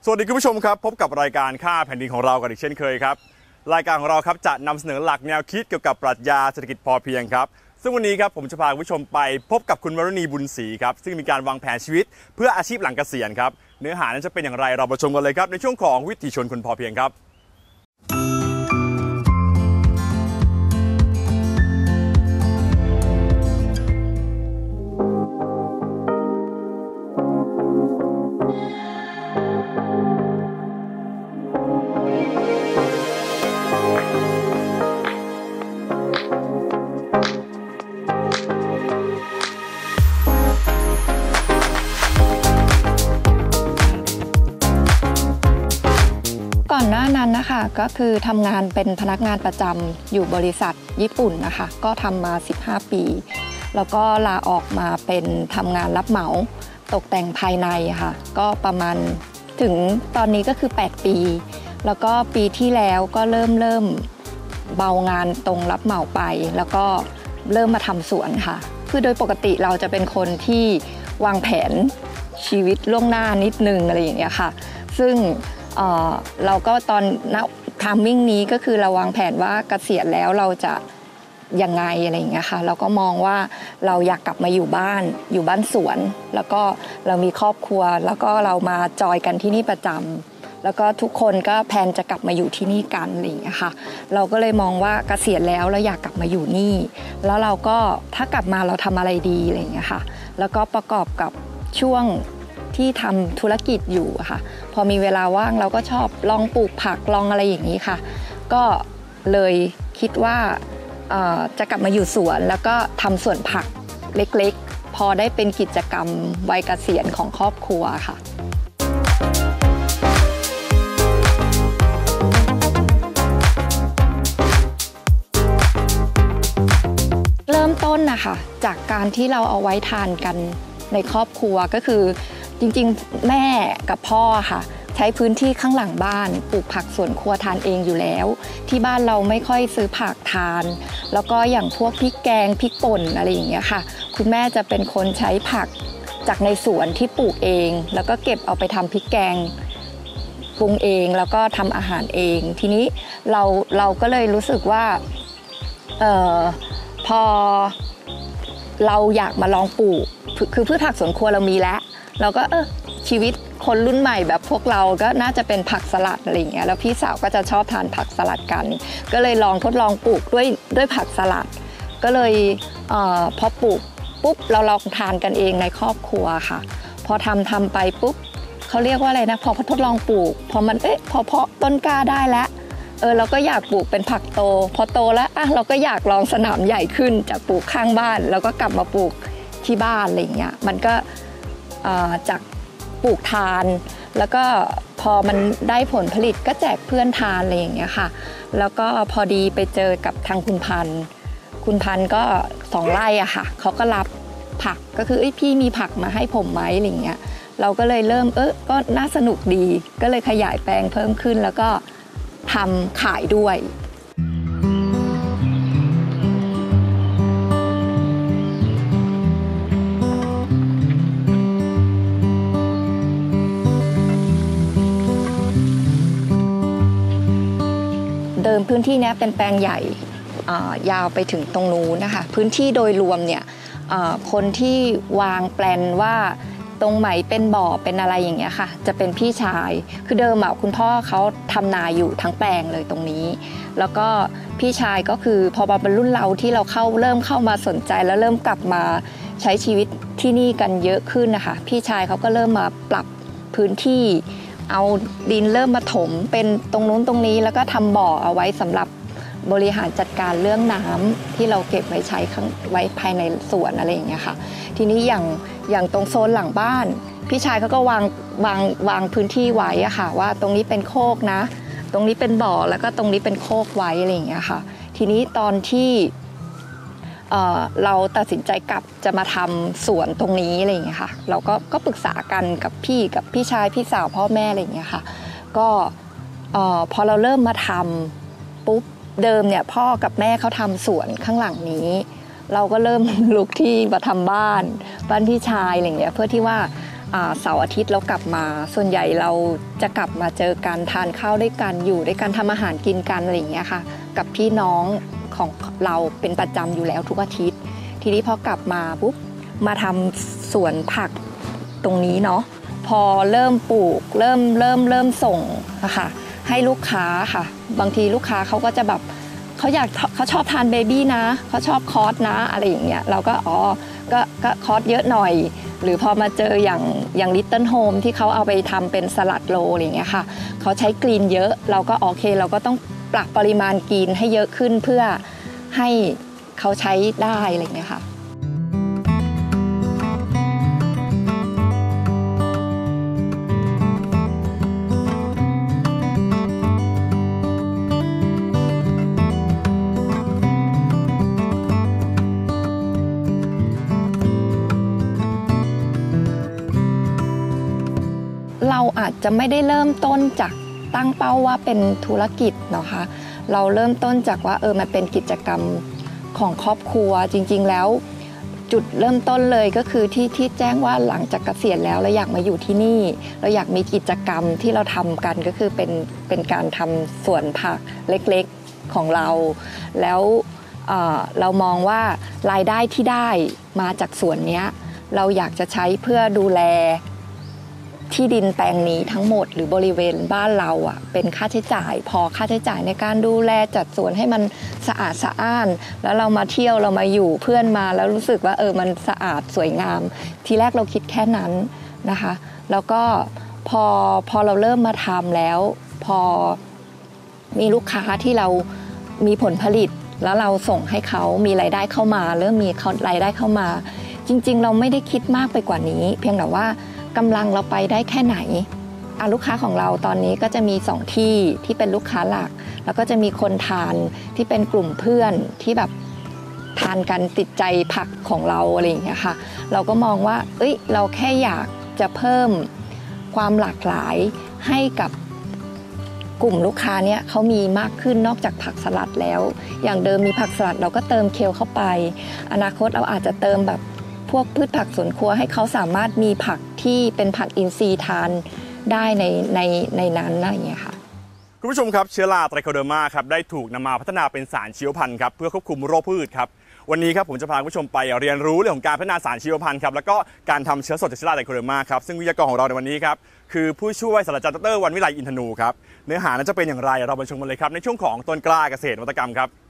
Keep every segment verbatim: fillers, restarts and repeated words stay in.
วัสดีคุณผู้ชมครับพบกับรายการค่าแผ่นดินของเรากันอีกเช่นเคยครับรายการของเราครับจะนำเสนอหลักแนวคิดเกี่ยวกับปรัชญาเศรษฐกิจพอเพียงครับซึ่งวันนี้ครับผมจะพาคุณผู้ชมไปพบกับคุณวรณีบุญศรีครับซึ่งมีการวางแผนชีวิตเพื่ออาชีพหลังเกษียณครับเนื้อหานั้นจะเป็นอย่างไรเราไปชมกันเลยครับในช่วงของวิถีชนคนพอเพียงครับก่อนหน้านั้นนะคะก็คือทำงานเป็นพนักงานประจำอยู่บริษัทญี่ปุ่นนะคะก็ทำมาสิบห้าปีแล้วก็ลาออกมาเป็นทำงานรับเหมาตกแต่งภายในค่ะก็ประมาณถึงตอนนี้ก็คือแปดปีแล้วก็ปีที่แล้วก็เริ่มเริ่มเบางานตรงรับเหมาไปแล้วก็เริ่มมาทำสวนค่ะคือโดยปกติเราจะเป็นคนที่วางแผนชีวิตล่วงหน้านิดนึงอะไรอย่างเงี้ยค่ะซึ่งเอ่อเราก็ตอนณไทมิ่งนี้ก็คือเราวางแผนว่าเกษียณแล้วเราจะยังไงอะไรอย่างเงี้ยค่ะเราก็มองว่าเราอยากกลับมาอยู่บ้านอยู่บ้านสวนแล้วก็เรามีครอบครัวแล้วก็เรามาจอยกันที่นี่ประจำแล้วก็ทุกคนก็แพลนจะกลับมาอยู่ที่นี่กันอะไรอย่างเงี้ยค่ะเราก็เลยมองว่าเกษียณแล้วเราอยากกลับมาอยู่นี่แล้วเราก็ถ้ากลับมาเราทำอะไรดีอะไรอย่างเงี้ยค่ะแล้วก็ประกอบกับช่วงที่ทำธุรกิจอยู่ค่ะพอมีเวลาว่างเราก็ชอบลองปลูกผักลองอะไรอย่างนี้ค่ะก็เลยคิดว่าจะกลับมาอยู่สวนแล้วก็ทำสวนผักเล็กๆพอได้เป็นกิจกรรมวัยเกษียณของครอบครัวค่ะเริ่มต้นนะคะจากการที่เราเอาไว้ทานกันในครอบครัวก็คือจริงๆแม่กับพ่อค่ะใช้พื้นที่ข้างหลังบ้านปลูกผักสวนครัวทานเองอยู่แล้วที่บ้านเราไม่ค่อยซื้อผักทานแล้วก็อย่างพวกพริกแกงพริกป่นอะไรอย่างเงี้ยค่ะคุณแม่จะเป็นคนใช้ผักจากในสวนที่ปลูกเองแล้วก็เก็บเอาไปทำพริกแกงปรุงเองแล้วก็ทำอาหารเองทีนี้เราเราก็เลยรู้สึกว่าเอ่อพอเราอยากมาลองปลูกคือพืชผักสวนครัวเรามีแล้วเราก็เออชีวิตคนรุ่นใหม่แบบพวกเราก็น่าจะเป็นผักสลัดอะไรอย่างเงี้ยแล้วพี่สาวก็จะชอบทานผักสลัดกันก็เลยลองทดลองปลูกด้วยด้วยผักสลัดก็เลยเอ่อพอปลูกปุ๊บเราลองทานกันเองในครอบครัวค่ะพอทำทำไปปุ๊บเขาเรียกว่าอะไรนะพอทดลองปลูกพอมันเอ๊ะพอเพาะต้นกล้าได้แล้วเออเราก็อยากปลูกเป็นผักโตพอโตแล้วอ่ะเราก็อยากลองสนามใหญ่ขึ้นจากปลูกข้างบ้านแล้วก็กลับมาปลูกที่บ้านอะไรอย่างเงี้ยมันก็จากปลูกทานแล้วก็พอมันได้ผลผลิตก็แจกเพื่อนทานอะไรอย่างเงี้ยค่ะแล้วก็พอดีไปเจอกับทางคุณพันธ์คุณพันธ์ก็สองไร่อะค่ะเขาก็รับผักก็คือเอ้ยพี่มีผักมาให้ผมไหมอะไรอย่างเงี้ยเราก็เลยเริ่มเออก็น่าสนุกดีก็เลยขยายแปลงเพิ่มขึ้นแล้วก็ทำขายด้วยเดิมพื้นที่นี้เป็นแปลงใหญ่ยาวไปถึงตรงนู้นนะคะพื้นที่โดยรวมเนี่ยคนที่วางแปลนว่าตรงไหนเป็นบ่อเป็นอะไรอย่างเงี้ยค่ะจะเป็นพี่ชายคือเดิมอ่ะคุณพ่อเขาทำนาอยู่ทั้งแปลงเลยตรงนี้แล้วก็พี่ชายก็คือพอมาเป็นรุ่นเราที่เราเข้าเริ่มเข้ามาสนใจแล้วเริ่มกลับมาใช้ชีวิตที่นี่กันเยอะขึ้นนะคะพี่ชายเขาก็เริ่มมาปรับพื้นที่เอาดินเริ่มมาถมเป็นตรงนู้นตรงนี้แล้วก็ทำบ่อเอาไว้สำหรับบริหารจัดการเรื่องน้ำที่เราเก็บไว้ใช้ไว้ภายในสวนอะไรอย่างเงี้ยค่ะทีนี้อย่างอย่างตรงโซนหลังบ้านพี่ชายเขาก็วางวางวางพื้นที่ไว้อะค่ะว่าตรงนี้เป็นโคกนะตรงนี้เป็นบ่อแล้วก็ตรงนี้เป็นโคกไว้อะไรอย่างเงี้ยค่ะทีนี้ตอนที่เอ่อเราตัดสินใจกลับจะมาทำสวนตรงนี้อะไรอย่างเงี้ยค่ะเราก็ก็ปรึกษากันกับพี่กับพี่ชายพี่สาวพ่อแม่อะไรอย่างเงี้ยค่ะก็เอ่อพอเราเริ่มมาทำปุ๊บเดิมเนี่ยพ่อกับแม่เขาทำสวนข้างหลังนี้ เราก็เริ่มลุกที่มาทำบ้านบ้านพี่ชายอะไรอย่างเงี้ยเพื่อที่ว่าเสาร์อาทิตย์เรากลับมาส่วนใหญ่เราจะกลับมาเจอกันทานข้าวด้วยกันอยู่ด้วยกันทำอาหารกินกันอะไรอย่างเงี้ยค่ะกับพี่น้องของเราเป็นประจำอยู่แล้วทุกอาทิตย์ทีนี้พอกลับมาปุ๊บมาทำสวนผักตรงนี้เนาะพอเริ่มปลูกเริ่มเริ่มเริ่มส่งอะค่ะให้ลูกค้าค่ะบางทีลูกค้าเขาก็จะแบบเขาอยากเขาชอบทานเบบี้นะเขาชอบคอร์สนะอะไรอย่างเงี้ยเราก็อ๋อก็ก็คอร์สเยอะหน่อยหรือพอมาเจออย่างอย่างลิตเติ้ลโฮมที่เขาเอาไปทำเป็นสลัดโรลอะไรอย่างเงี้ยค่ะเขาใช้กรีนเยอะเราก็โอเคเราก็ต้องปรับปริมาณกรีนให้เยอะขึ้นเพื่อให้เขาใช้ได้อะไรอย่างเงี้ยค่ะเราอาจจะไม่ได้เริ่มต้นจากตั้งเป้าว่าเป็นธุรกิจเนาะคะเราเริ่มต้นจากว่าเออมันเป็นกิจกรรมของครอบครัวจริงๆแล้วจุดเริ่มต้นเลยก็คือที่ที่แจ้งว่าหลังจากเกษียณแล้วเราอยากมาอยู่ที่นี่เราอยากมีกิจกรรมที่เราทำกันก็คือเป็นเป็นการทำสวนผักเล็กๆของเราแล้วเอ่อเรามองว่ารายได้ที่ได้มาจากสวนเนี้ยเราอยากจะใช้เพื่อดูแลที่ดินแปลงนี้ทั้งหมดหรือบริเวณบ้านเราอ่ะเป็นค่าใช้จ่ายพอค่าใช้จ่ายในการดูแลจัดสวนให้มันสะอาดสะอ้านแล้วเรามาเที่ยวเรามาอยู่เพื่อนมาแล้วรู้สึกว่าเออมันสะอาดสวยงามทีแรกเราคิดแค่นั้นนะคะแล้วก็พอพอเราเริ่มมาทำแล้วพอมีลูกค้าที่เรามีผลผลิตแล้วเราส่งให้เขามีรายได้เข้ามาเริ่มมีรายได้เข้ามาจริงๆเราไม่ได้คิดมากไปกว่านี้เพียงแต่ว่ากำลังเราไปได้แค่ไหนอ่ะลูกค้าของเราตอนนี้ก็จะมีสองที่ที่เป็นลูกค้าหลักแล้วก็จะมีคนทานที่เป็นกลุ่มเพื่อนที่แบบทานกันติดใจผักของเราอะไรอย่างเงี้ยค่ะเราก็มองว่าเอ้ยเราแค่อยากจะเพิ่มความหลากหลายให้กับกลุ่มลูกค้าเนี่ยเขามีมากขึ้นนอกจากผักสลัดแล้วอย่างเดิมมีผักสลัดเราก็เติมเคลเข้าไปอนาคตเราอาจจะเติมแบบพวกพืชผักสวนครัวให้เขาสามารถมีผักที่เป็นผักอินทรีย์ทานได้ในในในนั้นอะไรอย่างเงี้ยค่ะคุณผู้ชมครับเชื้อราไตรโคเดอร์มาครับได้ถูกนำมาพัฒนาเป็นสารชีวพันธุ์ครับเพื่อควบคุมโรคพืชครับวันนี้ครับผมจะพาคุณผู้ชมไปเรียนรู้เรื่องของการพัฒนาสารชีวพันธุ์ครับแล้วก็การทำเชื้อสดจากเชื้อราไตรโคเดอร์มาครับซึ่งวิทยากรของเราในวันนี้ครับคือผู้ช่วยศาสตราจารย์ดรวันวิไลอินทนูครับเนื้อหานั้นจะเป็นอย่างไรเราไปชมกันเลยครับในช่วงของต้นกล้าเกษตรนวัตกรรมครับ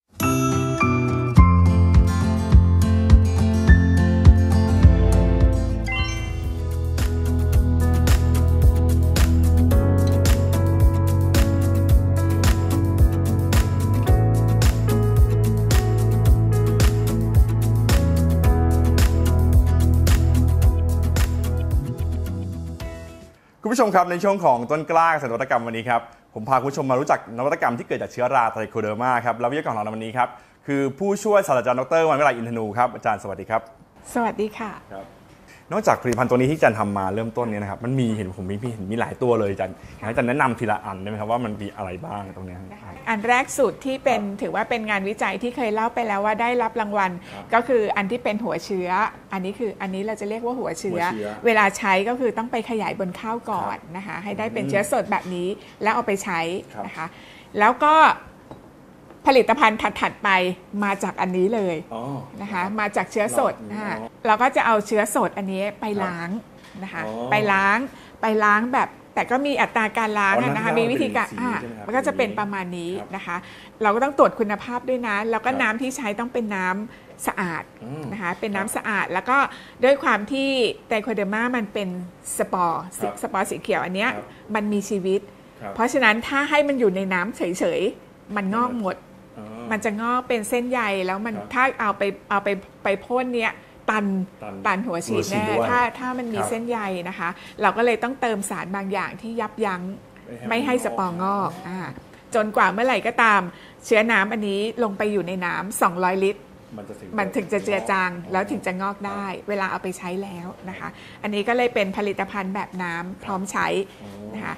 คุณผู้ชมครับในช่วงของต้นกล้าเกษตรนวัตกรรมวันนี้ครับผมพาคุณผู้ชมมารู้จักนวัตกรรมที่เกิดจากเชื้อราไตรโคเดอร์มาครับแล้ววิทยากรของเราในวันนี้ครับคือผู้ช่วยศาสตราจารย์ดรวันวิไลอินทนูครับอาจารย์สวัสดีครับสวัสดีค่ะนอกจากผลิตภัณฑ์ตัวนี้ที่อาจารย์ทำมาเริ่มต้นนี้นะครับมันมีเห็นผมมีเห็นมีหลายตัวเลยอาจารย์อยากให้อาจารย์แนะนำทีละอันได้ไหมครับว่ามันมีอะไรบ้างตรงนี้อันแรกสุดที่เป็นถือว่าเป็นงานวิจัยที่เคยเล่าไปแล้วว่าได้รับรางวัลก็คืออันที่เป็นหัวเชื้ออันนี้คืออันนี้เราจะเรียกว่าหัวเชื้อเวลาใช้ก็คือต้องไปขยายบนข้าวก่อนนะคะให้ได้เป็นเชื้อสดแบบนี้แล้วเอาไปใช้นะคะแล้วก็ผลิตภัณฑ์ถัดๆไปมาจากอันนี้เลยนะคะมาจากเชื้อสดนะคะเราก็จะเอาเชื้อสดอันนี้ไปล้างนะคะไปล้างไปล้างแบบแต่ก็มีอัตราการล้างนะคะมีวิธีการอ่ามันก็จะเป็นประมาณนี้นะคะเราก็ต้องตรวจคุณภาพด้วยนะแล้วก็น้ำที่ใช้ต้องเป็นน้ำสะอาดนะคะเป็นน้ำสะอาดแล้วก็ด้วยความที่ไตรโคเดอร์มามันเป็นสปอร์สปอร์สีเขียวอันเนี้ยมันมีชีวิตเพราะฉะนั้นถ้าให้มันอยู่ในน้ำเฉยๆมันงอกหมดมันจะงอกเป็นเส้นใยแล้วมันถ้าเอาไปเอาไปไปพ่นเนี้ยตันตันหัวฉีดแน่ถ้าถ้ามันมีเส้นใยนะคะเราก็เลยต้องเติมสารบางอย่างที่ยับยั้งไม่ให้สปอร์งอกอ่าจนกว่าเมื่อไหร่ก็ตามเชื้อน้ำอันนี้ลงไปอยู่ในน้ำสองร้อยลิตรมันถึงจะเจือจางแล้วถึงจะงอกได้เวลาเอาไปใช้แล้วนะคะอันนี้ก็เลยเป็นผลิตภัณฑ์แบบน้ำพร้อมใช้นะคะ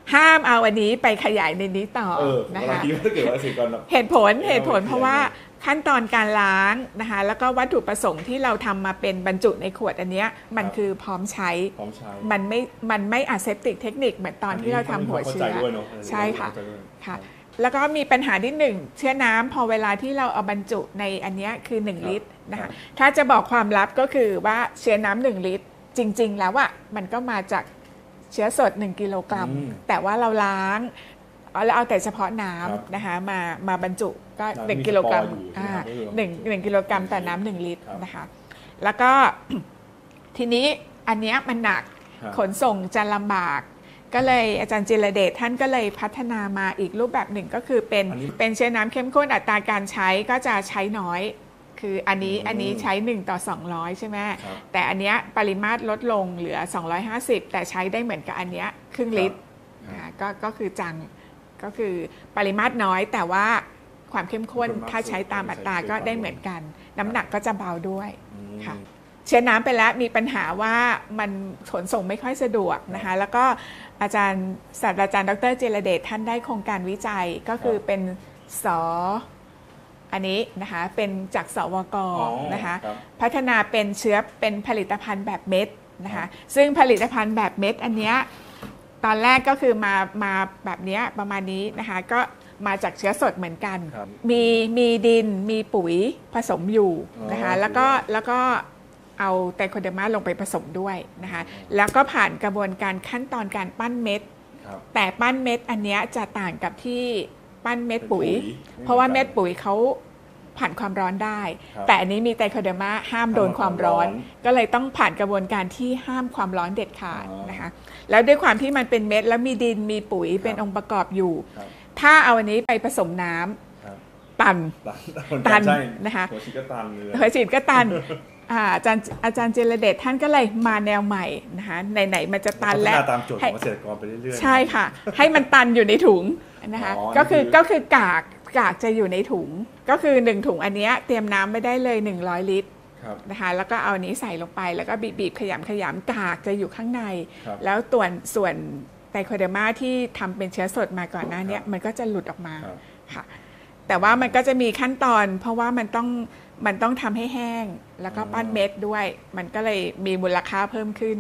ห้ามเอาอันนี้ไปขยายในนี้ต่อเออนะนะคะ คิดว่าถ้าเกิดว่าเกษตรกรเหตุผลเหตุผลเพราะว่าขั้นตอนการล้างนะคะแล้วก็วัตถุประสงค์ที่เราทำมาเป็นบรรจุในขวดอันเนี้ยมันคือพร้อมใช้พร้อมใช้มันไม่มันไม่อะเซปติกเทคนิคเหมือนตอนที่เราทำหัวเชื้อใช่ค่ะค่ะแล้วก็มีปัญหาที่หนึ่งเชื้อน้ำพอเวลาที่เราเอาบรรจุในอันนี้คือหนึ่งลิตรนะคะถ้าจะบอกความลับก็คือว่าเชื้อน้ำหนึ่งลิตรจริงๆแล้วอ่ะมันก็มาจากเชื้อสดหนึ่งกิโลกรัมแต่ว่าเราล้างแล้วเอาแต่เฉพาะน้ำนะคะมามาบรรจุก็หนึ่งกิโลกรัมอ่าหนึ่งหนึ่งกิโลกรัมต่อน้ำหนึ่งลิตรนะคะแล้วก็ทีนี้อันเนี้ยมันหนักขนส่งจะลำบากก็เลยอาจารย์จิรเดชท่านก็เลยพัฒนามาอีกรูปแบบหนึ่งก็คือเป็นเป็นเชื้อน้ำเข้มข้นอัตราการใช้ก็จะใช้น้อยคืออันนี้อันนี้ใช้หนึ่งต่อสองร้อยใช่ไหมแต่อันเนี้ยปริมาตรลดลงเหลือสองร้อยห้าสิบแต่ใช้ได้เหมือนกับอันเนี้ยครึ่งลิตรก็ก็คือจังก็คือปริมาตรน้อยแต่ว่าความเข้มข้นถ้าใช้ตามอัตราก็ได้เหมือนกันน้ำหนักก็จะเบาด้วยค่ะเชื้อน้ำไปแล้วมีปัญหาว่ามันขนส่งไม่ค่อยสะดวกนะคะแล้วก็อาจารย์ศาสตราจารย์ดรจิรเดชท่านได้โครงการวิจัยก็คือเป็นสอันนี้นะคะเป็นจากสวกนะคะพัฒนาเป็นเชื้อเป็นผลิตภัณฑ์แบบเม็ดนะคะซึ่งผลิตภัณฑ์แบบเม็ดอันเนี้ยตอนแรกก็คือมามาแบบนี้ประมาณนี้นะคะก็มาจากเชื้อสดเหมือนกันมีมีดินมีปุ๋ยผสมอยู่นะคะแล้วก็แล้วก็เอาไตรโคเดอร์มาลงไปผสมด้วยนะคะแล้วก็ผ่านกระบวนการขั้นตอนการปั้นเม็ดแต่ปั้นเม็ดอันเนี้ยจะต่างกับที่ปั้นเม็ดปุ๋ยเพราะว่าเม็ดปุ๋ยเขาผ่านความร้อนได้แต่อันนี้มีไตรโคเดอร์มาห้ามโดนความร้อนก็เลยต้องผ่านกระบวนการที่ห้ามความร้อนเด็ดขาดนะคะแล้วด้วยความที่มันเป็นเม็ดแล้วมีดินมีปุ๋ยเป็นองค์ประกอบอยู่ถ้าเอาอันนี้ไปผสมน้ำตันตันนะคะหัวฉีดก็ตันเลยหัวฉีดก็ตันอาจารย์อาจารย์เจรเดชท่านก็เลยมาแนวใหม่นะคะไหนๆมันจะตันแล้วตามโจทย์ของเกษตรกรไปเรื่อยๆใช่ค่ะให้มันตันอยู่ในถุงนะคะก็คือก็คือกากกากจะอยู่ในถุงก็คือหนึ่งถุงอันนี้เตรียมน้ำไม่ได้เลยหนึ่งร้อยลิตรนะคะแล้วก็เอาอันนี้ใส่ลงไปแล้วก็บีบๆขยำขยำกากจะอยู่ข้างในแล้วส่วนส่วนไตรโคเดอร์มาที่ทำเป็นเชื้อสดมาก่อนหน้านี้มันก็จะหลุดออกมาค่ะแต่ว่ามันก็จะมีขั้นตอนเพราะว่ามันต้องมันต้องทำให้แห้งแล้วก็ปั้นเม็ดด้วยมันก็เลยมีมูลค่าเพิ่มขึ้น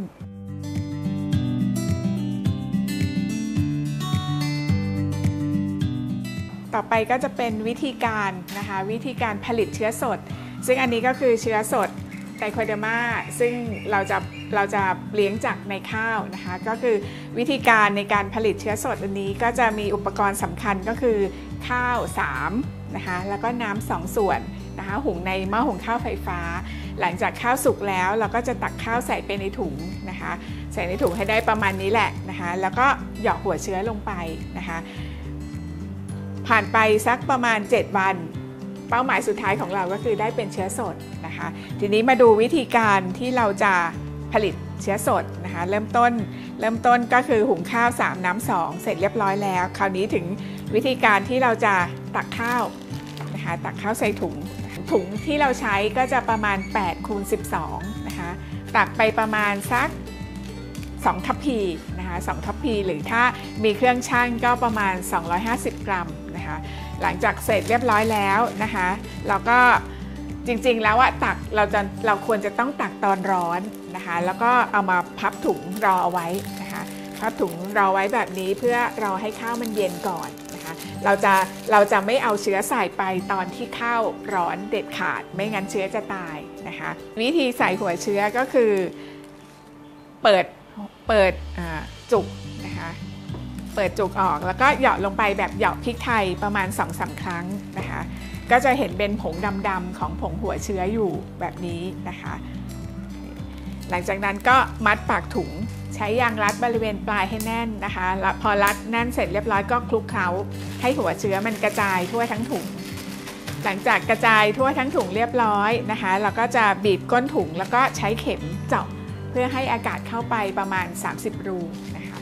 ต่อไปก็จะเป็นวิธีการนะคะวิธีการผลิตเชื้อสดซึ่งอันนี้ก็คือเชื้อสดไตรโคเดอร์มาซึ่งเราจะเราจะเลี้ยงจากในข้าวนะคะก็คือวิธีการในการผลิตเชื้อสดอันนี้ก็จะมีอุปกรณ์สำคัญก็คือข้าวสามนะคะแล้วก็น้ำสองส่วนนะคะหุงในหม้อหุงข้าวไฟฟ้าหลังจากข้าวสุกแล้วเราก็จะตักข้าวใส่ไปในถุงนะคะใส่ในถุงให้ได้ประมาณนี้แหละนะคะแล้วก็หยอกหัวเชื้อลงไปนะคะผ่านไปสักประมาณเจ็ดวันเป้าหมายสุดท้ายของเราก็คือได้เป็นเชื้อสดนะคะทีนี้มาดูวิธีการที่เราจะผลิตเชื้อสดนะคะเริ่มต้นเริ่มต้นก็คือหุงข้าวสามน้ำสองเสร็จเรียบร้อยแล้วคราวนี้ถึงวิธีการที่เราจะตักข้าวนะคะตักข้าวใส่ถุงถุงที่เราใช้ก็จะประมาณแปดคูณสิบสองนะคะตักไปประมาณสักสองทัพพีนะคะสองทัพพีหรือถ้ามีเครื่องชั่งก็ประมาณสองร้อยห้าสิบกรัมนะคะหลังจากเสร็จเรียบร้อยแล้วนะคะเราก็จริงๆแล้วอะตักเราจะเราควรจะต้องตักตอนร้อนนะคะแล้วก็เอามาพับถุงรอเอาไว้นะคะพับถุงรอไว้แบบนี้เพื่อรอให้ข้าวมันเย็นก่อนนะคะเราจะเราจะไม่เอาเชื้อใส่ไปตอนที่ข้าวร้อนเด็ดขาดไม่งั้นเชื้อจะตายนะคะวิธีใส่หัวเชื้อก็คือเปิดเปิดจุกนะคะเปิดจุกออกแล้วก็เหยาะลงไปแบบเหยาะพริกไทยประมาณ สองถึงสาม ครั้งนะคะก็จะเห็นเป็นผงดำๆของผงหัวเชื้ออยู่แบบนี้นะคะหลังจากนั้นก็มัดปากถุงใช้ยางรัดบริเวณปลายให้แน่นนะคะแล้วพอรัดแน่นเสร็จเรียบร้อยก็คลุกเคล้าให้หัวเชื้อมันกระจายทั่วทั้งถุงหลังจากกระจายทั่วทั้งถุงเรียบร้อยนะคะเราก็จะบีบก้นถุงแล้วก็ใช้เข็มเจาะเพื่อให้อากาศเข้าไปประมาณสามสิบรูนะคะ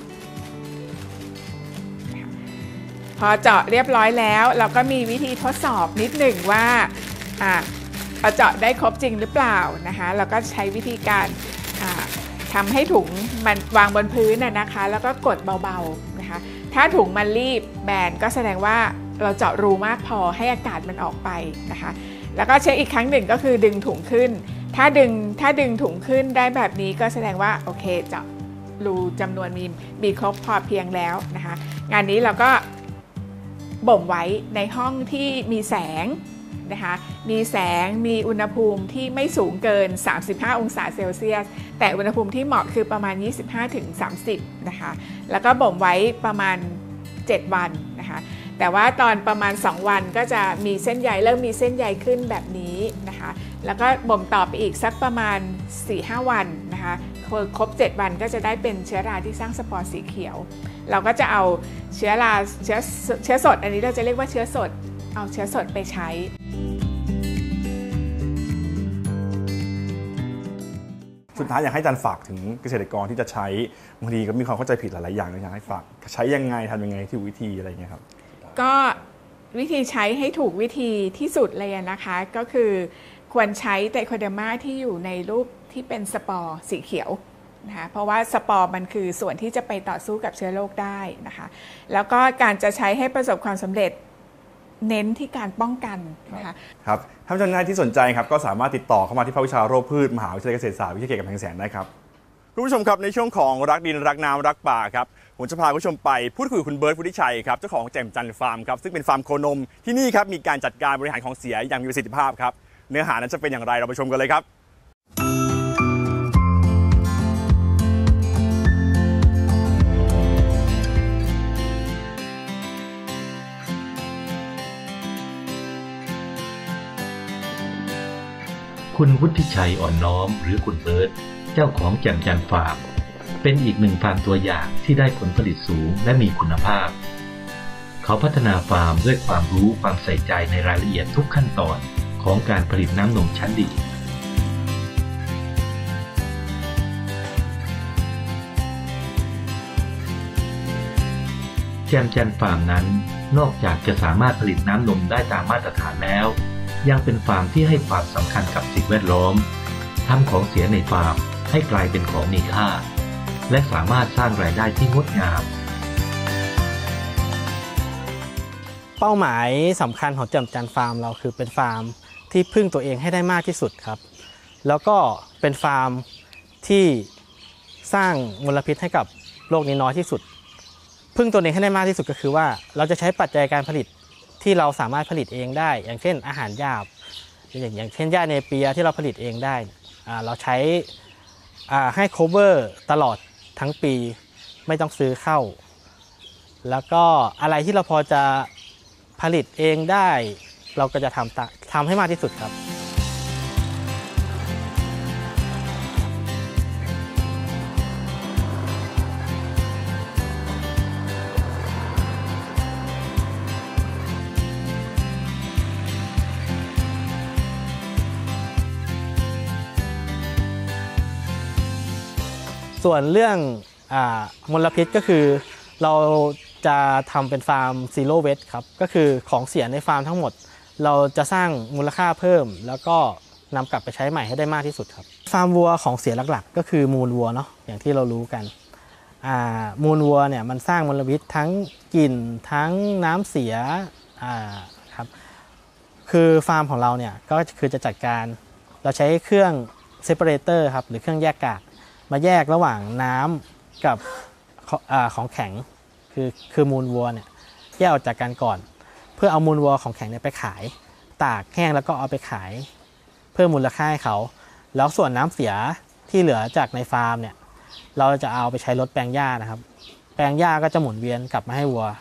พอเจาะเรียบร้อยแล้วเราก็มีวิธีทดสอบนิดหนึ่งว่าอ่าเจาะได้ครบจริงหรือเปล่านะคะเราก็ใช้วิธีการทำให้ถุงมันวางบนพื้นน่ะนะคะแล้วก็กดเบาๆนะคะถ้าถุงมันรีบแบนก็แสดงว่าเราเจาะรูมากพอให้อากาศมันออกไปนะคะแล้วก็เช็คอีกครั้งหนึ่งก็คือดึงถุงขึ้นถ้าดึงถ้าดึงถุงขึ้นได้แบบนี้ก็แสดงว่าโอเคเจาะรูจำนวนมีมีครบพอเพียงแล้วนะคะงานนี้เราก็บ่มไว้ในห้องที่มีแสงนะคะมีแสงมีอุณหภูมิที่ไม่สูงเกินสามสิบห้าองศาเซลเซียสแต่อุณหภูมิที่เหมาะคือประมาณ ยี่สิบห้าถึงสามสิบ นะคะแล้วก็บ่มไว้ประมาณเจ็ดวันนะคะแต่ว่าตอนประมาณสองวันก็จะมีเส้นใยเริ่มมีเส้นใยขึ้นแบบนี้นะคะแล้วก็บ่มต่อไปอีกสักประมาณ สี่ห้า วันนะคะครบเจ็ดวันก็จะได้เป็นเชื้อราที่สร้างสปอร์สีเขียวเราก็จะเอาเชื้อราเชื้อเชื้อสดอันนี้เราจะเรียกว่าเชื้อสดเอาเชื้อสดไปใช้สุดท้ายอยากให้อาจารย์ฝากถึงเกษตรกรที่จะใช้บางทีก็มีความเข้าใจผิดหลายๆอย่างเลยอยากให้ฝากใช้ยังไงทำยังไงที่วิธีอะไรเงี้ยครับก็วิธีใช้ให้ถูกวิธีที่สุดเลยนะคะก็คือควรใช้ไตรโคเดอร์มาที่อยู่ในรูปที่เป็นสปอร์สีเขียวนะคะเพราะว่าสปอร์มันคือส่วนที่จะไปต่อสู้กับเชื้อโรคได้นะคะแล้วก็การจะใช้ให้ประสบความสำเร็จเน้นที่การป้องกันนะคะครับท่านผู้ชมที่สนใจครับก็สามารถติดต่อเข้ามาที่ภาควิชาโรคพืชมหาวิทยาลัยเกษตรศาสตร์วิทยาเขตกำแพงแสนได้ครับคุณผู้ชมครับในช่วงของรักดินรักน้ำรักป่าครับผมจะพาคุณผู้ชมไปพูดคุยกับคุณเบิร์ต วุฒิชัยครับเจ้าของแจ่มจันทร์ฟาร์มครับซึ่งเป็นฟาร์มโคนมที่นี่ครับมีการจัดการบริหารของเสียอย่างมีประสิทธิภาพครับเนื้อหานั้นจะเป็นอย่างไรเราไปชมกันเลยครับคุณวุฒิชัยอ่อนน้อมหรือคุณเบิร์ตเจ้าของแจ่มจันทร์ฟาร์มเป็นอีกหนึ่งฟาร์มตัวอย่างที่ได้ผลผลิตสูงและมีคุณภาพเขาพัฒนาฟาร์มด้วยความรู้ความใส่ใจในรายละเอียดทุกขั้นตอนของการผลิตน้ำนมชั้นดีแจ่มจันทร์ฟาร์มนั้นนอกจากจะสามารถผลิตน้ำนมได้ตามมาตรฐานแล้วยังเป็นฟาร์มที่ให้ความสำคัญกับสิ่งแวดล้อมทำของเสียในฟาร์มให้กลายเป็นของมีค่าและสามารถสร้างรายได้ที่งดงามเป้าหมายสำคัญของแจ่มจันทร์ฟาร์มเราคือเป็นฟาร์มที่พึ่งตัวเองให้ได้มากที่สุดครับแล้วก็เป็นฟาร์มที่สร้างมลพิษให้กับโลกนี้น้อยที่สุดพึ่งตัวเองให้ได้มากที่สุดก็คือว่าเราจะใช้ปัจจัยการผลิตที่เราสามารถผลิตเองได้อย่างเช่นอาหารหยาบอย่างอย่างเช่นหญ้าเนเปียที่เราผลิตเองได้เราใช้ให้ cover ตลอดทั้งปีไม่ต้องซื้อเข้าแล้วก็อะไรที่เราพอจะผลิตเองได้เราก็จะทำทำให้มากที่สุดครับส่วนเรื่องมลพิษก็คือเราจะทำเป็นฟาร์มซีโร่เวสต์ครับก็คือของเสียในฟาร์มทั้งหมดเราจะสร้างมูลค่าเพิ่มแล้วก็นำกลับไปใช้ใหม่ให้ได้มากที่สุดครับฟาร์มวัวของเสียหลักๆก็คือมูลวัวเนาะอย่างที่เรารู้กันมูลวัวเนี่ยมันสร้างมลพิษทั้งกลิ่นทั้งน้ำเสียครับคือฟาร์มของเราเนี่ยก็คือจะจัดการเราใช้เครื่องเซปาเรเตอร์ครับหรือเครื่องแยกกากมาแยกระหว่างน้ำกับของแข็งคือคือมูลวัวเนี่ยแยกออกจากกันก่อนเพื่อเอามูลวัวของแข็งเนี่ยไปขายตากแห้งแล้วก็เอาไปขายเพิ่มมูลค่าให้เขาแล้วส่วนน้ำเสียที่เหลือจากในฟาร์มเนี่ยเราจะเอาไปใช้ลดแปลงหญ้านะครับแปลงหญ้าก็จะหมุนเวียนกลับมาให้วัว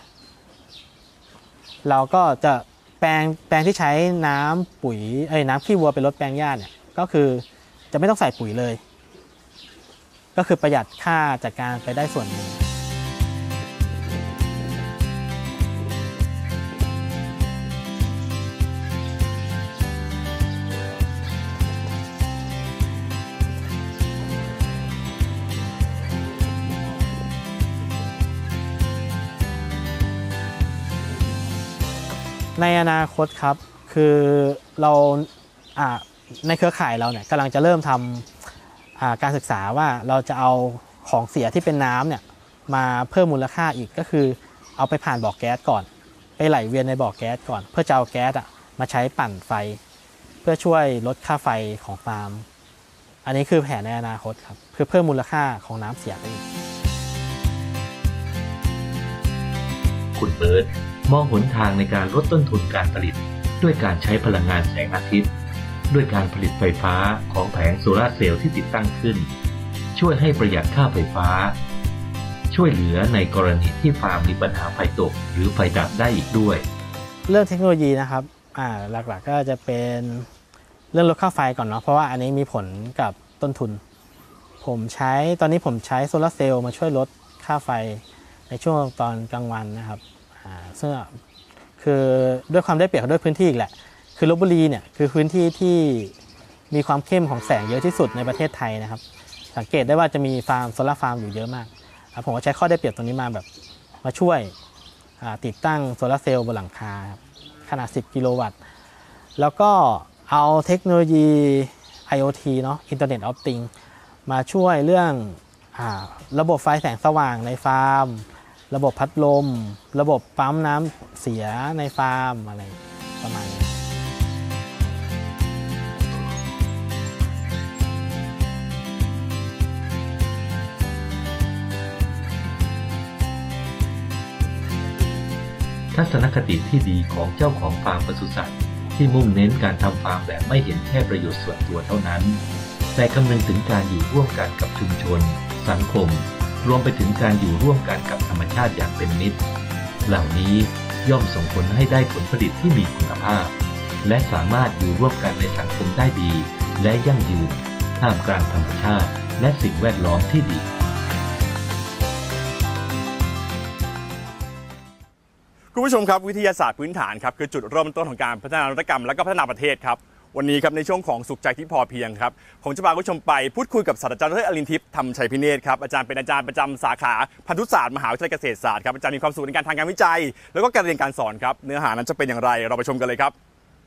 เราก็จะแปลงแปลงที่ใช้น้ำปุ๋ยเอ้ยน้ำขี้วัวไปลดแปลงหญ้าเนี่ยก็คือจะไม่ต้องใส่ปุ๋ยเลยก็คือประหยัดค่าจัดการไปได้ส่วนหนึ่งในอนาคตครับคือเราในเครือข่ายเราเนี่ยกำลังจะเริ่มทำการศึกษาว่าเราจะเอาของเสียที่เป็นน้ำเนี่ยมาเพิ่มมูลค่าอีกก็คือเอาไปผ่านบ่อแก๊สก่อนไปไหลเวียนในบ่อแก๊สก่อนเพื่อจะเอาแก๊สมาใช้ปั่นไฟเพื่อช่วยลดค่าไฟของฟาร์มอันนี้คือแผนในอนาคตครับคือเพิ่มมูลค่าของน้ำเสียไปอีกคุณเบิร์ตมองหนทางในการลดต้นทุนการผลิตด้วยการใช้พลังงานแสงอาทิตย์ด้วยการผลิตไฟฟ้าของแผงโซลาร์เซลล์ที่ติดตั้งขึ้นช่วยให้ประหยัดค่าไฟฟ้าช่วยเหลือในกรณีที่ฟาร์มมีปัญหาไฟตกหรือไฟดับได้อีกด้วยเรื่องเทคโนโลยีนะครับอ่าหลักๆ ก็จะเป็นเรื่องลดค่าไฟก่อนเนาะเพราะว่าอันนี้มีผลกับต้นทุนผมใช้ตอนนี้ผมใช้โซลาร์เซลล์มาช่วยลดค่าไฟในช่วงตอนกลางวันนะครับอ่าซึ่งคือด้วยความได้เปรียบด้วยพื้นที่อีกแหละคือลพบุรีเนี่ยคือพื้นที่ที่มีความเข้มของแสงเยอะที่สุดในประเทศไทยนะครับสังเกตได้ว่าจะมีฟาร์มโซลาร์ฟาร์มอยู่เยอะมากผมก็ใช้ข้อได้เปรียบตรงนี้มาแบบมาช่วยติดตั้งโซลาร์เซลล์บนหลังคาขนาดสิบกิโลวัตต์แล้วก็เอาเทคโนโลยี ไอ โอ ที เนาะ Internet of Things มาช่วยเรื่องอ่าระบบไฟแสงสว่างในฟาร์มระบบพัดลมระบบปั๊มน้ำเสียในฟาร์มอะไรประมาณนี้ทัศนคติที่ดีของเจ้าของฟาร์มปศุสัตว์ที่มุ่งเน้นการทำฟาร์มแบบไม่เห็นแค่ประโยชน์ส่วนตัวเท่านั้นแต่คำนึงถึงการอยู่ร่วมกันกับชุมชนสังคมรวมไปถึงการอยู่ร่วมกันกับธรรมชาติอย่างเป็นมิตรเหล่านี้ย่อมส่งผลให้ได้ผลผลิตที่มีคุณภาพและสามารถอยู่ร่วมกันในสังคมได้ดีและยั่งยืนท่ามกลางธรรมชาติและสิ่งแวดล้อมที่ดีคุณผู้ชมครับวิทยาศาสตร์พื้นฐานครับคือจุดเริ่มต้นของการพัฒนานวัตกรรมและก็พัฒนาประเทศครับวันนี้ครับในช่วงของสุขใจที่พอเพียงครับผมจะพาคุณผู้ชมไปพูดคุยกับศาสตราจารย์ดรอลินทิพย์ธรรมชัยพิเนศครับอาจารย์เป็นอาจารย์ประจำสาขาพันธุศาสตร์มหาวิทยาลัยเกษตรศาสตร์ครับอาจารย์มีความสุขในการทำงานวิจัยแล้วก็การเรียนการสอนครับเนื้อหานั้นจะเป็นอย่างไรเราไปชมกันเลยครับ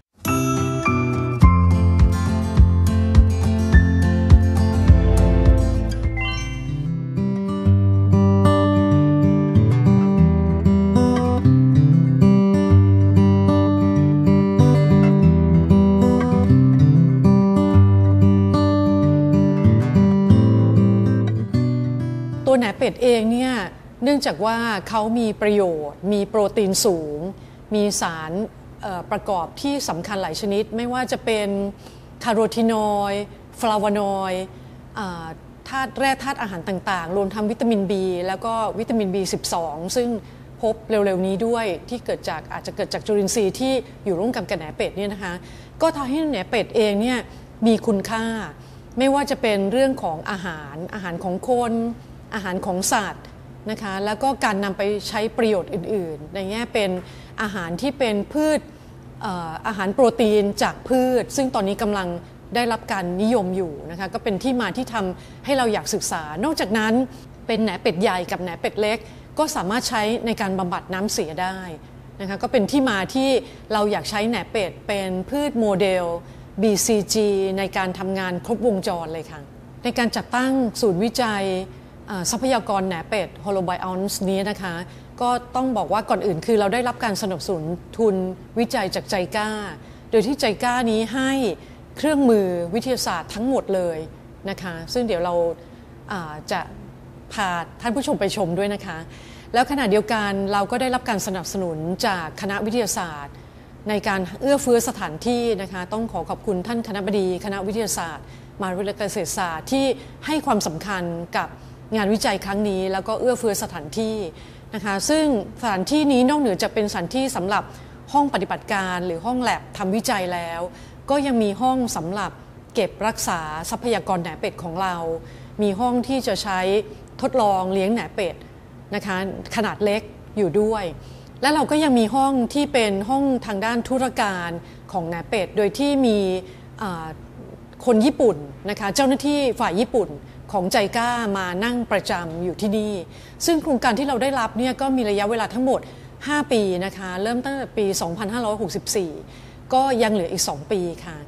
ตัวแหนเป็ดเองเนี่ยเนื่องจากว่าเขามีประโยชน์มีโปรตีนสูงมีสารประกอบที่สำคัญหลายชนิดไม่ว่าจะเป็นคาโรทีนอยด์ฟลาวานอยด์ธาตุแร่ธาตุอาหารต่างๆรวมทั้งวิตามิน B แล้วก็วิตามิน บี สิบสอง ซึ่งพบเร็วๆนี้ด้วยที่เกิดจากอาจจะเกิดจากจุลินทรีย์ที่อยู่ร่วมกับแหนเป็ดเนี่ยนะคะก็ทำให้แหนเป็ดเองเนี่ยมีคุณค่าไม่ว่าจะเป็นเรื่องของอาหารอาหารของคนอาหารของสัตว์นะคะแล้วก็การนำไปใช้ประโยชน์อื่นๆในแง่เป็นอาหารที่เป็นพืช อ, อาหารโปรตีนจากพืชซึ่งตอนนี้กำลังได้รับการนิยมอยู่นะคะก็เป็นที่มาที่ทำให้เราอยากศึกษานอกจากนั้นเป็นแหนเป็ดใหญ่กับแหนเป็ดเล็กก็สามารถใช้ในการบำบัดน้ำเสียได้นะคะก็เป็นที่มาที่เราอยากใช้แหนเป็ดเป็นพืชโมเดล บี ซี จี ในการทำงานครบวงจรเลยค่ะในการจัดตั้งศูนย์วิจัยทรัพยากรแหนเป็ด Holobiont นี้นะคะก็ต้องบอกว่าก่อนอื่นคือเราได้รับการสนับสนุนทุนวิจัยจากไจก้าโดยที่ไจก้านี้ให้เครื่องมือวิทยาศาสตร์ทั้งหมดเลยนะคะซึ่งเดี๋ยวเราจะพาท่านผู้ชมไปชมด้วยนะคะแล้วขณะเดียวกันเราก็ได้รับการสนับสนุนจากคณะวิทยาศาสตร์ในการเอื้อเฟื้อสถานที่นะคะต้องขอขอบคุณท่านคณบดีคณะวิทยาศาสตร์มหาวิทยาลัยเกษตรศาสตร์ที่ให้ความสำคัญกับงานวิจัยครั้งนี้แล้วก็เอื้อเฟื้อสถานที่นะคะซึ่งสถานที่นี้นอกเหนือจะเป็นสถานที่สำหรับห้องปฏิบัติการหรือห้องแลบทำวิจัยแล้วก็ยังมีห้องสำหรับเก็บรักษาทรัพยากรแหนเป็ดของเรามีห้องที่จะใช้ทดลองเลี้ยงแหนเป็ดนะคะขนาดเล็กอยู่ด้วยและเราก็ยังมีห้องที่เป็นห้องทางด้านธุรการของแหนเป็ดโดยที่มีคนญี่ปุ่นนะคะเจ้าหน้าที่ฝ่ายญี่ปุ่นของไจก้ามานั่งประจำอยู่ที่นี่ซึ่งโครงการที่เราได้รับเนี่ยก็มีระยะเวลาทั้งหมดห้าปีนะคะเริ่มตั้งแต่ปีสองพันห้าร้อยหกสิบสี่ก็ยังเหลืออีกสองปีค่ะ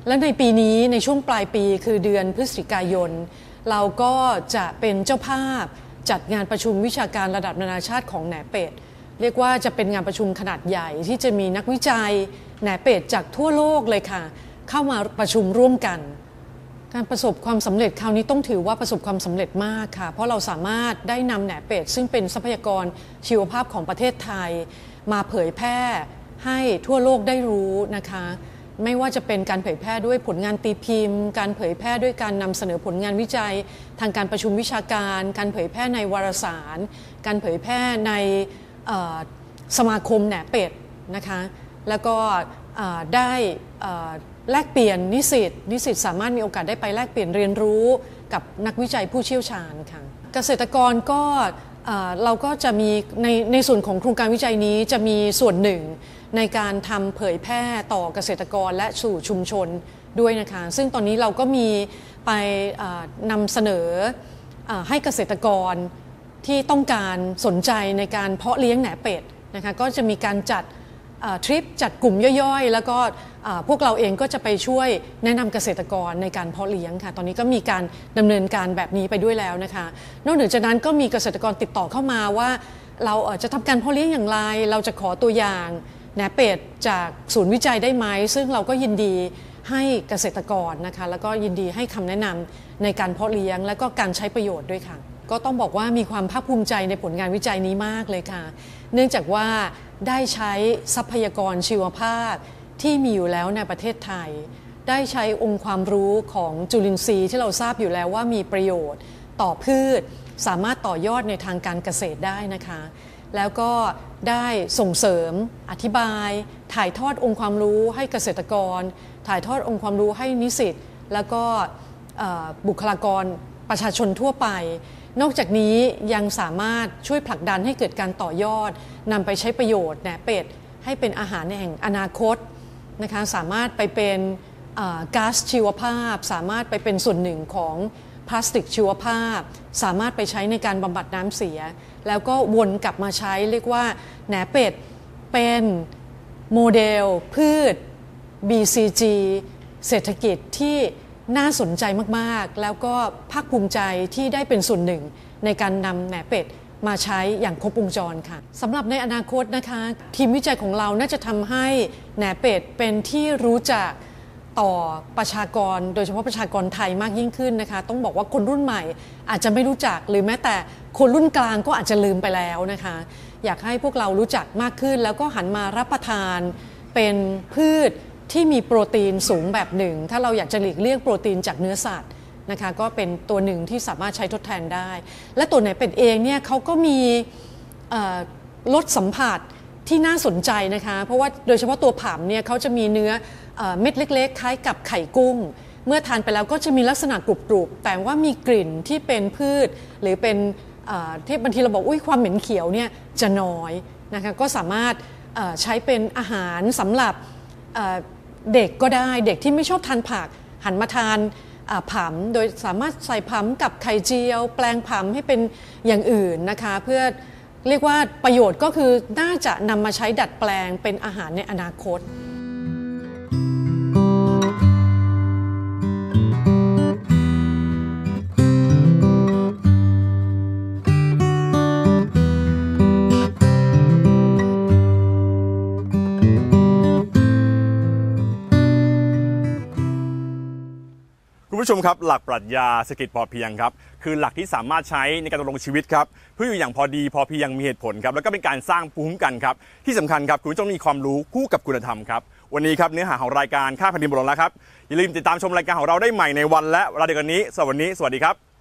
และในปีนี้ในช่วงปลายปีคือเดือนพฤศจิกายนเราก็จะเป็นเจ้าภาพจัดงานประชุมวิชาการระดับนานาชาติของแหนเป็ดเรียกว่าจะเป็นงานประชุมขนาดใหญ่ที่จะมีนักวิจัยแหนเป็ดจากทั่วโลกเลยค่ะเข้ามาประชุมร่วมกันการประสบความสำเร็จคราวนี้ต้องถือว่าประสบความสำเร็จมากค่ะเพราะเราสามารถได้นำแหนเป็ดซึ่งเป็นทรัพยากรชีวภาพของประเทศไทยมาเผยแพร่ให้ทั่วโลกได้รู้นะคะไม่ว่าจะเป็นการเผยแพร่ด้วยผลงานตีพิมพ์การเผยแพร่ด้วยการนำเสนอผลงานวิจัยทางการประชุมวิชาการการเผยแพร่ในวารสารการเผยแพร่ในสมาคมแหนเป็ดนะคะแล้วก็ได้แลกเปลี่ยนนิสิตนิสิตสามารถมีโอกาสได้ไปแลกเปลี่ยนเรียนรู้กับนักวิจัยผู้เชี่ยวชาญค่ะเกษตรกรก็เราก็จะมีในในส่วนของโครงการวิจัยนี้จะมีส่วนหนึ่งในการทำเผยแพร่ต่อเกษตรกรและสู่ชุมชนด้วยนะคะซึ่งตอนนี้เราก็มีไปนำเสนอให้เกษตรกรที่ต้องการสนใจในการเพาะเลี้ยงแหนเป็ดนะคะก็จะมีการจัดทริปจัดกลุ่มย่อยๆแล้วก็พวกเราเองก็จะไปช่วยแนะนำเกษตรกรในการเพาะเลี้ยงค่ะตอนนี้ก็มีการดำเนินการแบบนี้ไปด้วยแล้วนะคะนอกเหนือจากนั้นก็มีเกษตรกรติดต่อเข้ามาว่าเราจะทำการเพาะเลี้ยงอย่างไรเราจะขอตัวอย่างแหนเป็ดจากศูนย์วิจัยได้ไหมซึ่งเราก็ยินดีให้เกษตรกรนะคะแล้วก็ยินดีให้คำแนะนำในการเพาะเลี้ยงและก็การใช้ประโยชน์ด้วยค่ะก็ต้องบอกว่ามีความภาคภูมิใจในผลงานวิจัยนี้มากเลยค่ะเนื่องจากว่าได้ใช้ทรัพยากรชีวภาพที่มีอยู่แล้วในประเทศไทยได้ใช้องค์ความรู้ของจุลินทรีย์ที่เราทราบอยู่แล้วว่ามีประโยชน์ต่อพืชสามารถต่อยอดในทางการเกษตรได้นะคะแล้วก็ได้ส่งเสริมอธิบายถ่ายทอดองค์ความรู้ให้เกษตรกรถ่ายทอดองค์ความรู้ให้นิสิตแล้วก็บุคลากรประชาชนทั่วไปนอกจากนี้ยังสามารถช่วยผลักดันให้เกิดการต่อยอดนำไปใช้ประโยชน์แหนเป็ดให้เป็นอาหารในแห่งอนาคตนะคะสามารถไปเป็นก๊าซชีวภาพสามารถไปเป็นส่วนหนึ่งของพลาสติกชีวภาพสามารถไปใช้ในการบำบัดน้ำเสียแล้วก็วนกลับมาใช้เรียกว่าแหนเป็ดเป็นโมเดลพืช บี ซี จี เศรษฐกิจที่น่าสนใจมากๆแล้วก็ภาคภูมิใจที่ได้เป็นส่วนหนึ่งในการนำแหนเป็ดมาใช้อย่างครบวงจรค่ะสำหรับในอนาคตนะคะทีมวิจัยของเราน่าจะทำให้แหนเป็ดเป็นที่รู้จักต่อประชากรโดยเฉพาะประชากรไทยมากยิ่งขึ้นนะคะต้องบอกว่าคนรุ่นใหม่อาจจะไม่รู้จักหรือแม้แต่คนรุ่นกลางก็อาจจะลืมไปแล้วนะคะอยากให้พวกเรารู้จักมากขึ้นแล้วก็หันมารับประทานเป็นพืชที่มีโปรตีนสูงแบบหนึ่งถ้าเราอยากจะหลีกเลี่ยงโปรตีนจากเนื้อสัตว์นะคะก็เป็นตัวหนึ่งที่สามารถใช้ทดแทนได้และตัวไหนเป็ดเองเนี่ยเขาก็มีรสสัมผัสที่น่าสนใจนะคะเพราะว่าโดยเฉพาะตัวผำเนี่ยเขาจะมีเนื้อเม็ดเล็กๆคล้ายกับไข่กุ้งเมื่อทานไปแล้วก็จะมีลักษณะกรุบๆแต่ว่ามีกลิ่นที่เป็นพืชหรือเป็นที่บางทีเราบอกอุ้ยความเหม็นเขียวเนี่ยจะน้อยนะคะก็สามารถใช้เป็นอาหารสำหรับเด็กก็ได้เด็กที่ไม่ชอบทานผักหันมาทานผำโดยสามารถใส่ผำกับไข่เจียวแปลงผำให้เป็นอย่างอื่นนะคะเพื่อเรียกว่าประโยชน์ก็คือน่าจะนำมาใช้ดัดแปลงเป็นอาหารในอนาคตผู้ชมครับหลักปรัชญาเศรษฐกิจพอเพียงครับคือหลักที่สามารถใช้ในการดำรงชีวิตครับเพื่ออยู่อย่างพอดีพอเพียงมีเหตุผลครับแล้วก็เป็นการสร้างภูมิคุ้มกันครับที่สำคัญครับคุณผู้ชมมีความรู้คู่กับคุณธรรมครับวันนี้ครับเนื้อหาของรายการค่าแผ่นดินหมดลงแล้วครับอย่าลืมติดตามชมรายการของเราได้ใหม่ในวันและเวลาเดียวกันนี้สวัสดีสวัสดีครับ